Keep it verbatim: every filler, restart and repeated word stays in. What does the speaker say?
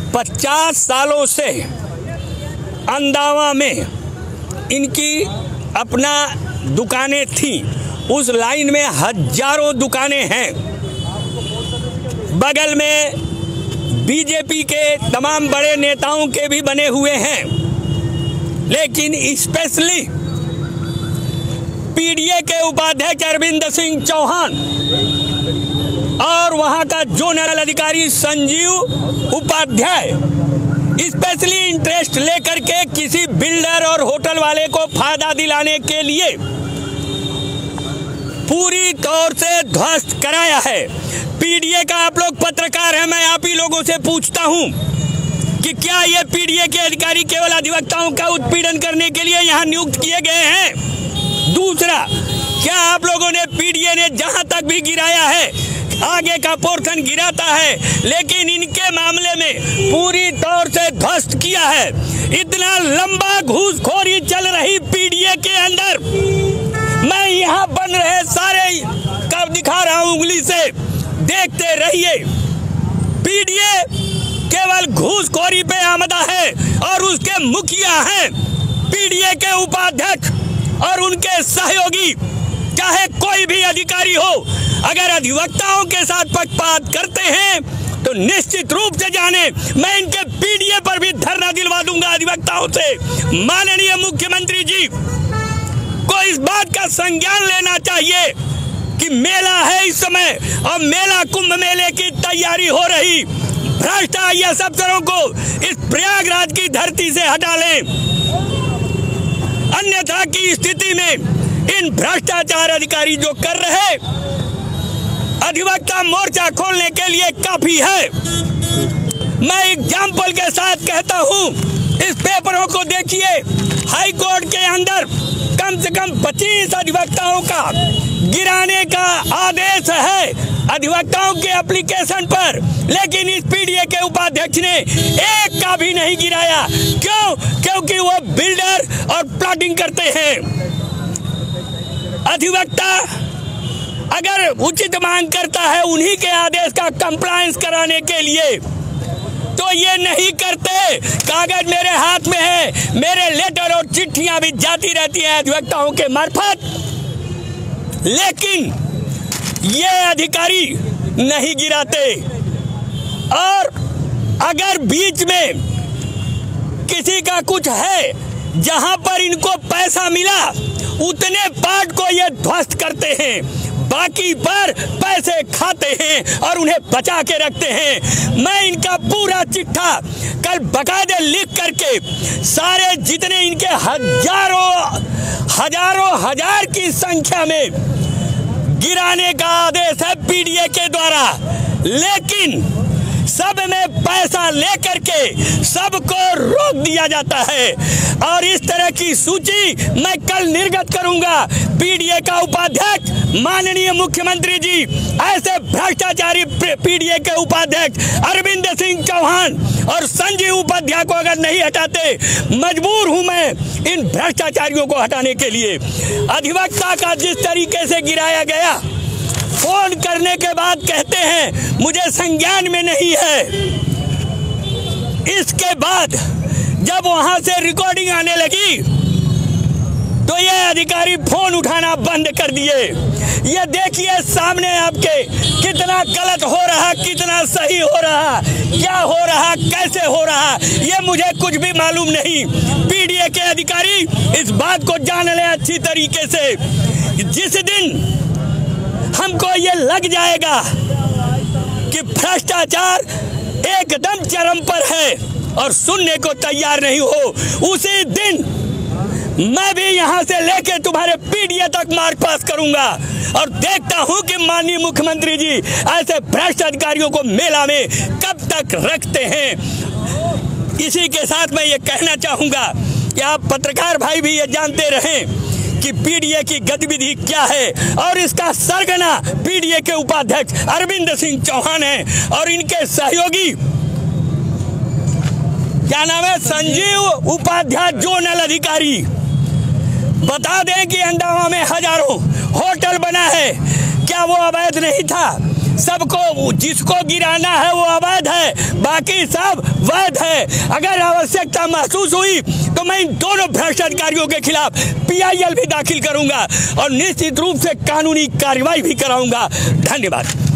पचास सालों से अंदावा में इनकी अपना दुकानें थीं। उस लाइन में हजारों दुकानें हैं। बगल में बीजेपी के तमाम बड़े नेताओं के भी बने हुए हैं, लेकिन स्पेशली पीडीए के उपाध्यक्ष अरविंद सिंह चौहान और वहां का जोनल अधिकारी संजीव उपाध्याय स्पेशली इंटरेस्ट लेकर के किसी बिल्डर और होटल वाले को फायदा दिलाने के लिए पूरी तौर से ध्वस्त कराया है। पीडीए का आप लोग पत्रकार हैं, मैं आप ही लोगों से पूछता हूं कि क्या ये पीडीए के अधिकारी केवल अधिवक्ताओं का उत्पीड़न करने के लिए यहां नियुक्त किए गए हैं? दूसरा, क्या आप लोगों ने पीडीए ने जहां तक भी गिराया है आगे का पोर्शन गिराता है, लेकिन इनके मामले में पूरी तौर से ध्वस्त किया है। इतना लंबा घूसखोरी चल रही पीडीए के अंदर, मैं यहाँ बन रहे सारे कब दिखा रहा हूँ उंगली से, देखते रहिए। पीडीए केवल घूसखोरी पे आमदा है और उसके मुखिया हैं पीडीए के उपाध्यक्ष और उनके सहयोगी, चाहे कोई भी अधिकारी हो। अगर अधिवक्ताओं के साथ पक्षपात करते हैं तो निश्चित रूप से जाने, मैं इनके पीडीए पर भी धरना दिलवा दूंगा अधिवक्ताओं से। माननीय मुख्यमंत्री जी को इस बात का संज्ञान लेना चाहिए कि मेला है इस समय और मेला कुंभ मेले की तैयारी हो रही। भ्रष्ट आईएएस अफसरों को इस प्रयागराज की धरती से हटा लें, अन्यथा की स्थिति में इन भ्रष्टाचार अधिकारी जो कर रहे अधिवक्ता मोर्चा खोलने के लिए काफी है। मैं एग्जाम्पल के साथ कहता हूं, इस पेपरों को देखिए, हाई कोर्ट के अंदर कम से कम पच्चीस अधिवक्ताओं का गिराने का आदेश है अधिवक्ताओं के एप्लीकेशन पर, लेकिन इस पीडीए के उपाध्यक्ष ने एक का भी नहीं गिराया। क्यों? क्योंकि वो बिल्डर और प्लॉटिंग करते हैं। अधिवक्ता अगर उचित मांग करता है उन्हीं के आदेश का कंप्लायंस कराने के लिए, तो ये नहीं करते। कागज मेरे हाथ में है, मेरे लेटर और चिट्ठियां भी जाती रहती हैं अधिवक्ताओं के मार्फत, लेकिन ये अधिकारी नहीं गिराते। और अगर बीच में किसी का कुछ है जहां पर इनको पैसा मिला, उतने पार्ट को ये ध्वस्त करते हैं, बाकी पर पैसे खाते हैं और उन्हें बचा के रखते हैं। मैं इनका पूरा चिट्ठा कल बकायदे लिख करके सारे जितने इनके हजारों हजारों हजार की संख्या में गिराने का आदेश है पीडीए के द्वारा, लेकिन सब में पैसा लेकर के सबको रोक दिया जाता है। और इस तरह की सूची मैं कल निर्गत करूंगा। पीडीए का उपाध्यक्ष माननीय मुख्यमंत्री जी ऐसे भ्रष्टाचारी पीडीए के उपाध्यक्ष अरविंद सिंह चौहान और संजीव उपाध्याय को अगर नहीं हटाते, मजबूर हूं मैं इन भ्रष्टाचारियों को हटाने के लिए। अधिवक्ता का जिस तरीके से गिराया गया, फोन करने के बाद कहते हैं मुझे संज्ञान में नहीं है। इसके बाद जब वहां से रिकॉर्डिंग आने लगी तो ये अधिकारी फोन उठाना बंद कर दिए। ये देखिए सामने आपके कितना गलत हो रहा, कितना सही हो रहा, क्या हो रहा, कैसे हो रहा, ये मुझे कुछ भी मालूम नहीं। पीडीए के अधिकारी इस बात को जान ले अच्छी तरीके से। जिस दिन हमको ये लग जाएगा कि भ्रष्टाचार एकदम चरम पर है और सुनने को तैयार नहीं हो, उसी दिन मैं भी यहां से लेके तुम्हारे पीडीए तक मार्च पास करूंगा। और देखता हूं कि माननीय मुख्यमंत्री जी ऐसे भ्रष्ट अधिकारियों को मेला में कब तक रखते हैं। इसी के साथ मैं ये कहना चाहूंगा कि आप पत्रकार भाई भी ये जानते रहें कि पीडीए की गतिविधि क्या है, और इसका सरगना पीडीए के उपाध्यक्ष अरविंद सिंह चौहान है और इनके सहयोगी क्या नाम है, संजीव उपाध्याय जोनल अधिकारी। बता दें कि अंडरवा में हजारों होटल बना है, क्या वो अवैध नहीं था? सबको, जिसको गिराना है वो अवैध है, बाकी सब वैध है। अगर आवश्यकता महसूस हुई तो मैं इन दोनों भ्रष्ट अधिकारियों के खिलाफ पी आई एल भी दाखिल करूंगा और निश्चित रूप से कानूनी कार्रवाई भी कराऊंगा। धन्यवाद।